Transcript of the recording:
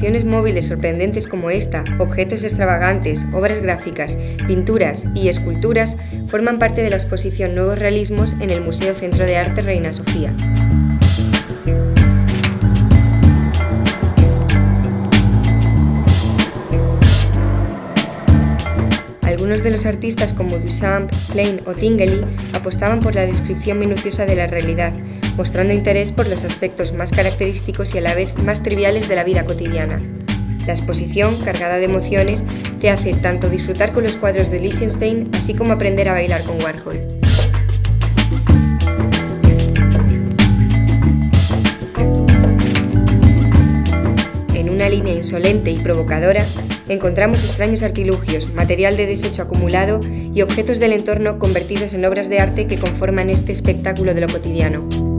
instalaciones móviles sorprendentes como esta, objetos extravagantes, obras gráficas, pinturas y esculturas forman parte de la exposición Nuevos Realismos en el Museo Centro de Arte Reina Sofía. Algunos de los artistas como Duchamp, Klein o Tinguely apostaban por la descripción minuciosa de la realidad, mostrando interés por los aspectos más característicos y a la vez más triviales de la vida cotidiana. La exposición, cargada de emociones, te hace tanto disfrutar con los cuadros de Lichtenstein, así como aprender a bailar con Warhol. En una línea insolente y provocadora, encontramos extraños artilugios, material de desecho acumulado y objetos del entorno convertidos en obras de arte que conforman este espectáculo de lo cotidiano.